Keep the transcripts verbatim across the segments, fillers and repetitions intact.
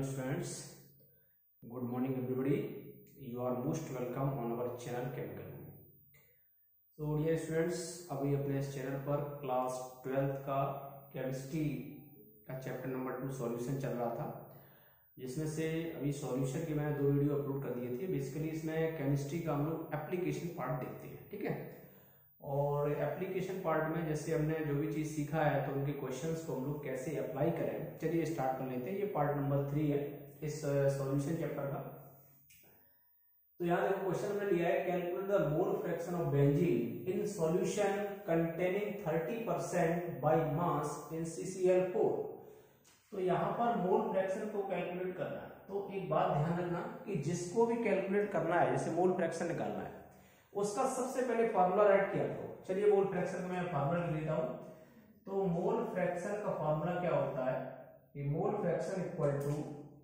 Hello students, good morning everybody. You are most welcome on our channel Chemical. So dear students, अभी अपने इस channel पर class twelfth का chemistry का chapter number two solution चल रहा था, जिसमें से अभी सॉल्यूशन के मैंने दो वीडियो अपलोड कर दिए थे। बेसिकली इसमें केमिस्ट्री का हम लोग एप्लीकेशन पार्ट देखते हैं, ठीक है। और एप्लीकेशन पार्ट में जैसे हमने जो भी चीज सीखा है तो उनके क्वेश्चंस को हम लोग कैसे अप्लाई करें, चलिए स्टार्ट कर लेते हैं। ये पार्ट नंबर थ्री है इस सॉल्यूशन चैप्टर का। तो यहाँ देखो क्वेश्चन हमने लिया है, calculate the mole fraction of benzene in solution containing thirty percent by mass in C C L four. तो यहाँ पर मोल फ्रैक्शन को कैलकुलेट करना है। तो एक बात ध्यान रखना कि जिसको भी कैलकुलेट करना है, जैसे मोल फ्रैक्शन निकालना है, उसका सबसे पहले फार्मूला राइट किया करो। चलिए मोल फ्रैक्शन का मैं फार्मूला लिख लेता हूं। तो मोल फ्रैक्शन का फार्मूला क्या होता है कि मोल फ्रैक्शन इक्वल टू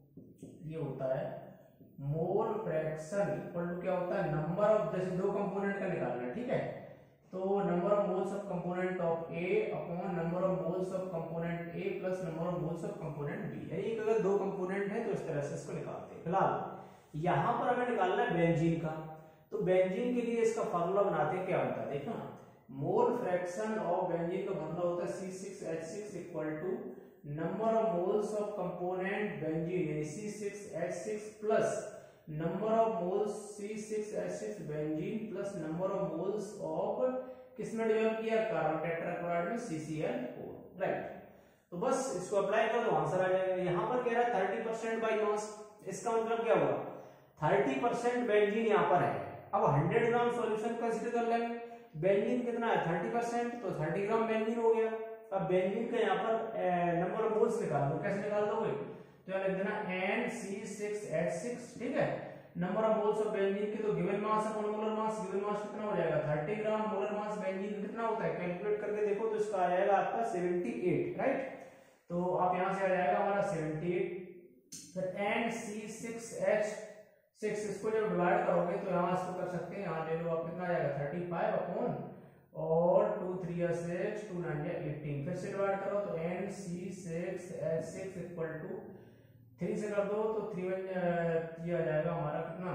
ये होता है, मोल फ्रैक्शन इक्वल टू क्या होता है, नंबर ऑफ, जैसे दो कंपोनेंट का निकालना है, ठीक है। तो number of moles of component of A upon number of moles of component A plus number of moles of component B. यानी अगर दो कंपोनेंट है तो इस तरह से इसको निकालते हैं। फिलहाल यहां पर हमें निकालना है बेंजीन का। तो बेंजीन के लिए इसका फार्मूला बनाते हैं, क्या होता है देखो ना, मोल फ्रैक्शन ऑफ बेंजीन का फार्मूला होता है C six H six equal to number of moles of component benzene यानी C six H six plus number of moles C six H six benzene plus number of moles of किसमें develop किया, carbon tetrachloride में C C L four, right. तो बस इसको apply करो तो answer आ जाएगा। यहां पर कह रहा है थर्टी परसेंट बाई मास, इसका मतलब क्या हुआ, थर्टी परसेंट बेंजीन यहां पर है। अब हंड्रेड ग्राम सॉल्यूशन कंसीडर कर लेंगे, बेंजीन कितना है थर्टी परसेंट, तो थर्टी ग्राम बेंजीन हो गया। अब बेंजीन का यहाँ पर नंबर ऑफ मोल्स निकाल दो, कैसे निकाल दोगे, तो यहाँ लिख देना N C six H six, ठीक है। Number of moles of benzene की तो given mass upon molar mass, given mass कितना हो जाएगा thirty gram, molar mass benzene कितना होता है, कैलकुलेट करके देखो तो इसका आ जाएगा आपका सेवेंटी एट, राइट। तो आप यहाँ से आ जाएगा हमारा सेवेंटी एट। फिर N C six H six, इसको जब डिवाइड करोगे तो यहाँ इसको कर सकते हैं, यहाँ ले लो आप, कितना आ जाएगा थर्टी फाइव अपॉन और टू थ्री या सिक्स, टू नाइन या एटीन। फिर से डिवाइड करो तो N C six H six equal to three से कर दो तो थ्री वन ये आ जाएगा हमारा कितना,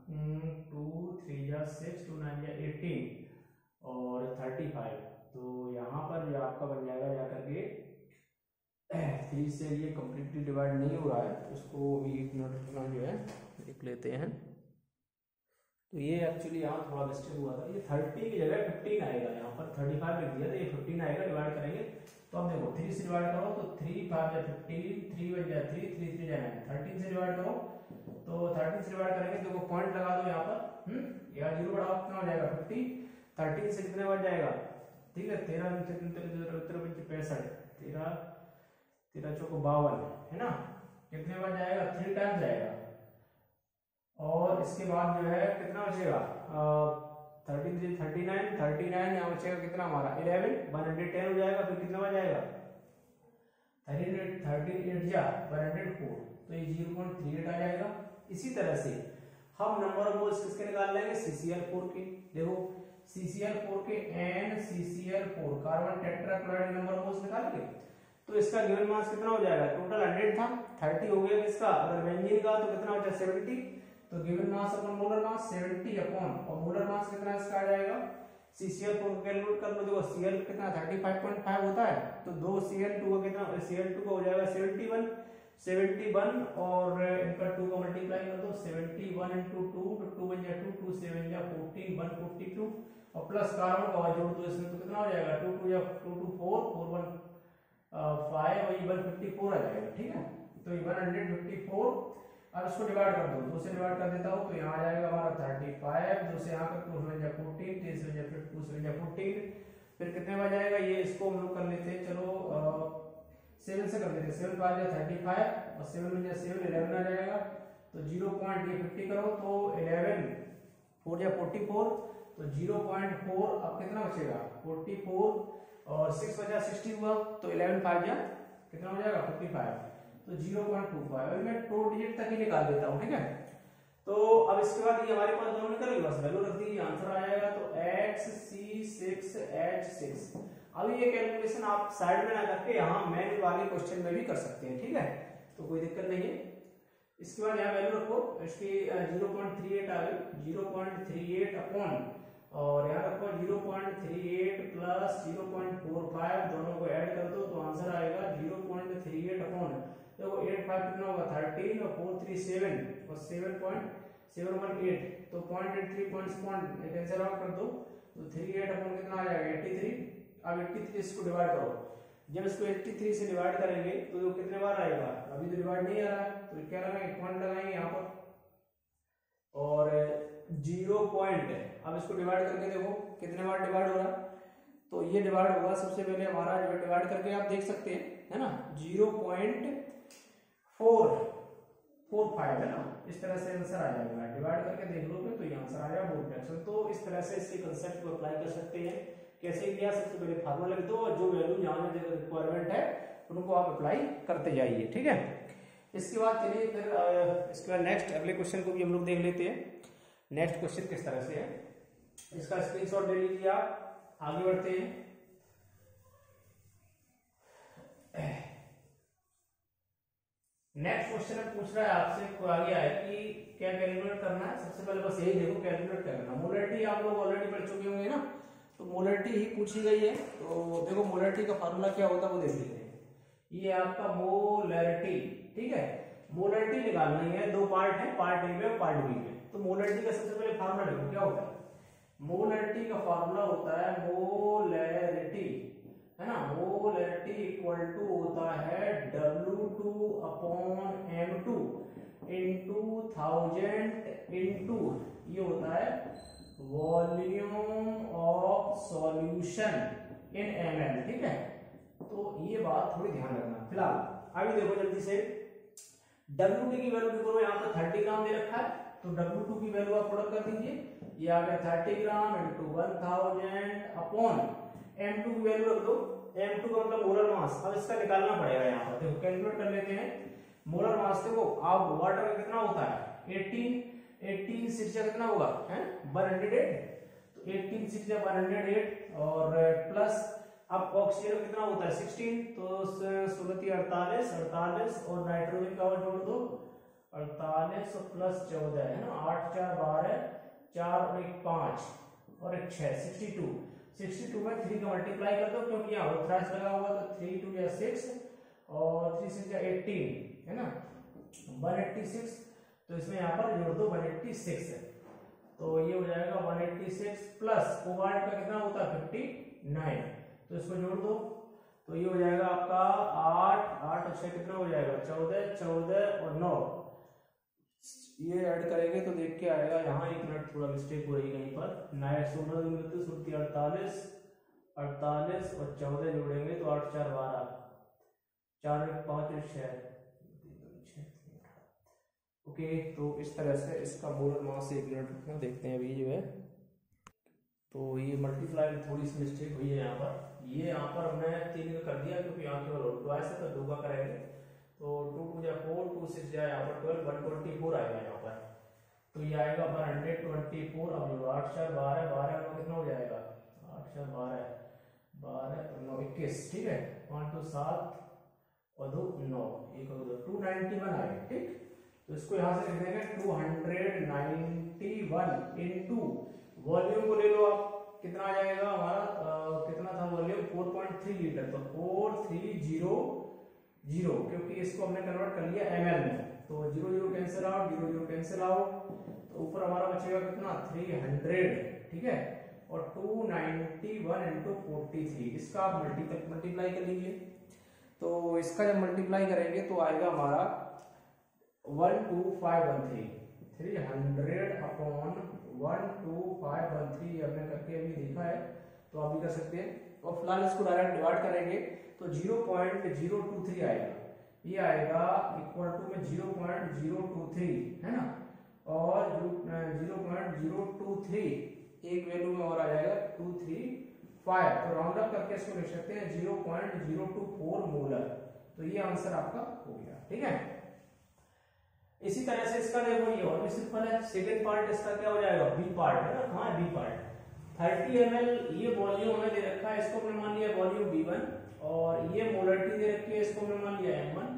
टू थ्री या सिक्स, टू नाइन या एटीन और थर्टी फाइव। तो यहाँ पर ये आपका बन जाएगा जाकर के थ्री से ये कंप्लीटली डिवाइड नहीं हो रहा है, उसको भी एक मिनट अपना जो है लिख लेते हैं। तो ये एक्चुअली यहाँ थोड़ा मिस्टेक हुआ था, ये थर्टी की जगह फिफ्टीन आएगा, यहाँ पर थर्टी फाइव लिख दिया था, ये फिफ्टीन आएगा। डिवाइड करेंगे तो अब देखो थ्री से डिवाइड करो तो थ्री फाइव या फिफ्टीन, थ्री वन या थ्री, थ्री थ्री या नाइन, थर्टीन से डिवाइड करो तो थर्टीन से डिवाइड करेंगे देखो पॉइंट लगा दो यहाँ पर, हम्म यहाँ जीरो बढ़ाओ कितना हो जाएगा फिफ्टी, थर्टीन से कितने बच जाएगा, ठीक है, तेरह पैंसठ, तेरह तेरह चौको बावन, है ना, कितने बच जाएगा, थ्री टाइम जाएगा। और इसके बाद जो है कितना बचेगा, thirty three thirty nine, thirty nine यहाँ बचेगा कितना हमारा इलेवन, वन हंड्रेड टेन हो जाएगा। फिर कितना बच जाएगा थर्टीन थर्टीन एट जा वन हंड्रेड फोर, तो ये जीरो पॉइंट थ्री एट आ जाएगा। इसी तरह से हम नंबर ऑफ मोल्स किसके निकाल लेंगे, सी सी एल फोर के। देखो सी सी एल फोर के N C C L four carbon tetrachloride number of moles निकालेंगे तो इसका गिवन मास कितना हो जाएगा, टोटल हंड्रेड था, थर्टी हो गया इसका, अगर बेंजीन का तो कितना हो जाएगा सेवेंटी, तो given mass upon molar mass seventy upon और मोलर मास कितना इसका आ जाएगा, सी सी एल फोर को कैलकुलेट कर लो। देखो सी एल कितना थर्टी फाइव पॉइंट फाइव होता है, तो दो सी एल टू का कितना, सी एल टू का हो जाएगा सेवेंटी वन, सेवेंटी वन और इनका टू का मल्टीप्लाई कर दो, सेवेंटी वन इनटू टू, तो टू वन या टू, टू सेवन या फोर्टीन, वन फोर्टी टू और प्लस कार्बन का जोड़ दो इसमें तो कितना हो जाएगा, टू टू या two two four, four one five और ये वन फिफ्टी फोर आ जाएगा, ठीक है। तो ये वन हंड्रेड फिफ्टी फोर। अब इसको डिवाइड कर दो, दो से डिवाइड कर देता हूँ तो यहाँ आ जाएगा हमारा थर्टी फाइव, दो से यहाँ पर टू सेवन या फोर्टीन, थ्री सेवन या टू सेवन या फोर्टीन, फिर कितने बच जाएगा, ये इसको हम लोग कर लेते हैं, चलो सेवन से कर लेते हैं, सेवन फाइव या थर्टी फाइव और सेवन या सेवन इलेवन आ जाएगा। तो जीरो पॉइंट ये फिफ्टी करो तो इलेवन फोर या फोर्टी फोर, तो जीरो पॉइंट फोर अब कितना बचेगा फोर्टी फोर और सिक्स बचा सिक्सटी हुआ, तो इलेवन फाइव या कितना हो जाएगा फिफ्टी फाइव, तो जीरो पॉइंट टू फाइव। मैं टू डिजिट तक ही निकाल देता हूं, ठीक है। तो अब इसके बाद ये हमारे पास दोनों निकल गई, बस वैल्यू रख दीजिए, आंसर आ जाएगा। तो X C six H six. अब ये कैलकुलेशन आप साइड में ना करके यहाँ मैन वाले क्वेश्चन में भी कर सकते हैं, ठीक है, तो कोई दिक्कत नहीं है। इसके बाद यहाँ वैल्यू रखो, इसकी जीरो पॉइंट थ्री एट आ गई, zero point three eight upon, और यहाँ रखो zero point three eight plus zero point four five, दोनों को ऐड कर दो तो आंसर आएगा zero point three eight upon, देखो एट फाइव कितना होगा थर्टीन, और फोर थ्री सेवन, और seven point seven one eight, तो point eight three point point cancel out कर दो, तो थ्री एट अपॉन कितना आ जाएगा एट्टी थ्री। अब एट्टी थ्री इसको डिवाइड करो, जब इसको एट्टी थ्री से डिवाइड करेंगे तो वो कितने बार आएगा, अभी तो डिवाइड नहीं आ रहा है, तो क्या लगाएंगे, पॉइंट लगाएंगे यहाँ पर, और जीरो पॉइंट, अब इसको डिवाइड करके देखो कितने बार डिवाइड हो रहा है, तो ये डिवाइड होगा सबसे पहले हमारा डिवाइड करके आप देख सकते हैं, है ना, zero point four four five है ना, इस तरह से आंसर आ जाएगा, डिवाइड करके देख लो तो ये आंसर आ जाएगा बोर्ड फ्रैक्शन। तो इस तरह से इसके कंसेप्ट को अप्लाई कर सकते हैं। कैसे किया, सबसे पहले फार्मूला लिख दो और जो वैल्यू जहां जगह रिक्वायरमेंट है उनको आप अप्लाई करते जाइए, ठीक है। इसके बाद चलिए फिर इसके बाद नेक्स्ट अगले क्वेश्चन को भी हम लोग देख लेते हैं। नेक्स्ट क्वेश्चन किस तरह से है, इसका स्क्रीनशॉट ले लीजिए आप, आगे बढ़ते हैं। नेक्स्ट क्वेश्चन पूछ रहा है आपसे, आगे है कि क्या कैलकुलेट करना है। सबसे पहले बस यही देखो कैलकुलेट करना, मोलरिटी आप लोग ऑलरेडी पढ़ चुके होंगे ना, तो मोलरिटी ही पूछी गई है। तो देखो मोलरिटी का फार्मूला क्या होता है वो देख लेते हैं। ये आपका मोलरिटी, ठीक है, मोलरिटी निकालनी है, दो पार्ट है, पार्ट ए में और पार्ट बी में। तो मोलरिटी का सबसे पहले फार्मूला देखो क्या होता है। मोलरिटी का फार्मूला होता है मोलरिटी, है ना, मोलरिटी इक्वल टू होता है W two upon M two into thousand into ये होता है volume of solution in M L, ठीक है। तो ये बात थोड़ी ध्यान रखना। फिलहाल अभी देखो जल्दी से, डब्ल्यू टी की वैल्यू देखो यहाँ पर थर्टी ग्राम दे रखा है, तो डब्ल्यू टू की वैल्यू आप प्रोडक्ट कर दीजिए, ये आ गया thirty gram into one thousand upon M two की वैल्यू रख दो, एम टू का मतलब मोलर मास। अब इसका निकालना पड़ेगा, यहाँ पर देखो कैलकुलेट कर लेते हैं। मोलर मास देखो अब वाटर का कितना होता है एटीन, एटीन सिक्स कितना होगा है वन हंड्रेड एट, तो eighteen six one hundred eight, और प्लस अब ऑक्सीजन कितना होता है सिक्सटीन, तो सोलह अड़तालीस, अड़तालीस और नाइट्रोजन का जोड़ दो, अड़तालीस और प्लस चौदह है ना, आठ चार बारह, चार और एक पांच और एक छह, सिक्सटी टू, सिक्सटी टू में थ्री का मल्टीप्लाई कर दो क्योंकि यहाँ थ्राइस लगा हुआ, तो थ्री टू या सिक्स और थ्री सिक्स या एटीन, है ना, वन एट्टी सिक्स, तो इसमें यहाँ पर जोड़ दो वन एट्टी सिक्स, तो ये हो जाएगा one eighty six plus cobalt का कितना होता है फिफ्टी नाइन, तो इसको जोड़ दो, तो ये हो जाएगा आपका आठ, आठ और छह कितना हो जाएगा चौदह, चौदह और नौ, ये ऐड करेंगे तो देख के आएगा, यहाँ एक मिनट थोड़ा मिस्टेक हो रही कहीं पर, नाइन सोलह मिलते सुनती अड़तालीस, अड़तालीस और चौदह जोड़ेंगे तो आठ चार बारह, चार एक पाँच और छः, ओके। तो इस तरह से इसका मोलर मास एक मिनट रुकना, देखते हैं अभी जो है, तो ये मल्टीप्लाई में थोड़ी सी मिस्टेक हुई है यहाँ पर, ये यहाँ पर हमने तीन का कर दिया क्योंकि यहाँ केवल ट्वाइस है तो दो का करेंगे, तो टू टू या फोर, टू सिक्स या यहाँ पर ट्वेल्व, वन ट्वेंटी फोर आएगा यहाँ पर, तो ये आएगा वन हंड्रेड ट्वेंटी फोर। अब जो आठ चार बारह, बारह में कितना हो जाएगा, आठ चार बारह, बारह और नौ इक्कीस, ठीक है, पाँच दो सात और दो नौ, एक और दो टू नाइनटी वन आएगा, ठीक। तो इसको यहाँ से लिख देंगे two hundred ninety one into volume को ले लो आप, कितना आ जाएगा हमारा, आ, कितना था volume four point three litre, तो फोर थ्री जीरो जीरो, क्योंकि इसको हमने कन्वर्ट कर लिया एमएल में, तो zero zero cancel out, zero zero cancel out, तो ऊपर हमारा बचेगा कितना थ्री हंड्रेड, ठीक है, और two ninety one into forty three, इसका आप मल्टीपल मल्टीप्लाई कर लीजिए, तो इसका जब मल्टीप्लाई करेंगे तो आएगा हमारा one two five one three, three hundred upon one two five one three, हमने करके अभी देखा है, तो आप भी कर सकते हैं। और फिलहाल इसको डायरेक्ट डिवाइड करेंगे तो zero point zero two three आएगा, ये आएगा इक्वल टू में zero point zero two three, है ना, और zero point zero two three एक वैल्यू में और आ जाएगा टू थ्री फाइव, तो राउंड अप करके इसको लिख सकते हैं zero point zero two four molar, तो ये आंसर आपका हो गया, ठीक है। इसी तरह से इसका देखो ये और भी सिंपल है, सेकंड पार्ट इसका क्या हो जाएगा, बी पार्ट है ना, कहाँ है B part, thirty M L ये वॉल्यूम हमें दे रखा है, इसको हमने मान लिया वॉल्यूम बी वन, और ये मोलरिटी दे रखी है, इसको हमने मान लिया एम वन,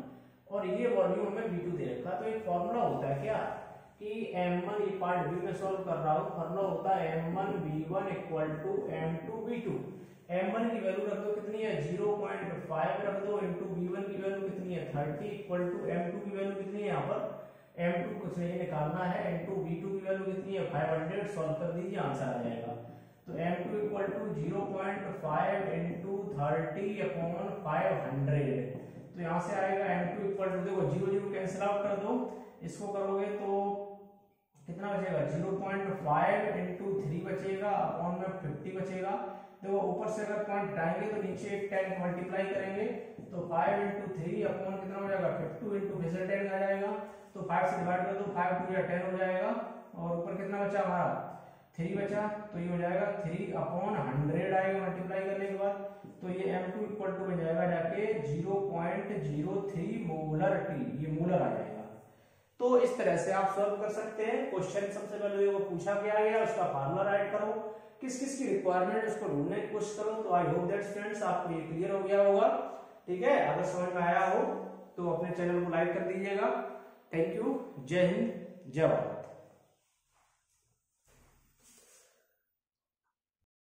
और ये वॉल्यूम हमें बी टू दे रखा। तो एक फॉर्मूला होता है क्या कि एम वन, ये पार्ट बी में सॉल्व कर रहा हूँ, फॉर्मूला होता है M one B one equal to M two B two. M one की वैल्यू रख दो कितनी है ज़ीरो पॉइंट फाइव रख दो, इनटू बी वन की वैल्यू कितनी है thirty equal to M two की वैल्यू कितनी है यहाँ पर एम टू कुछ नहीं निकालना है, इनटू बी टू की वैल्यू कितनी है फाइव हंड्रेड। सॉल्व कर दीजिए आंसर आ जाएगा। तो M two equal to zero point five into thirty upon five hundred. तो यहाँ से आएगा एम टू इक्वल टू, देखो जीरो जीरो कैंसिल आउट कर दो, इसको करोगे तो कितना बचेगा zero point five into three बचेगा अपॉन में फिफ्टी बचेगा। देखो ऊपर से अगर पॉइंट हटाएंगे तो नीचे एक टेन मल्टीप्लाई करेंगे तो फाइव इंटू थ्री अपॉन कितना हो जाएगा फिफ्टी इंटू फिर से टेन आ जाएगा। तो फाइव से डिवाइड कर दो, फाइव टू या टेन हो जाएगा और ऊपर कितना बचा हमारा थ्री बचा। तो ये हो जाएगा थ्री अपॉन हंड्रेड आएगा मल्टीप्लाई करने के बाद। तो ये एम टू इक्वल टू बन जाएगा जाके zero point zero three molarity, ये मोलर आ जाएगा। तो इस तरह से आप सॉल्व कर सकते हैं क्वेश्चन। सबसे पहले वो पूछा गया गया उसका फार्मूला राइट करो, किस किस की रिक्वायरमेंट उसको ढूंढने की कोशिश करो। तो आई होप दैट स्टूडेंट्स आपको ये क्लियर हो गया होगा। ठीक है, अगर समझ में आया हो तो अपने चैनल को लाइक कर दीजिएगा। थैंक यू, जय हिंद, जय भारत।